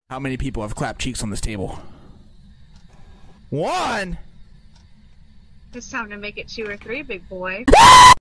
How many people have clapped cheeks on this table? One! It's time to make it 2 or 3, big boy.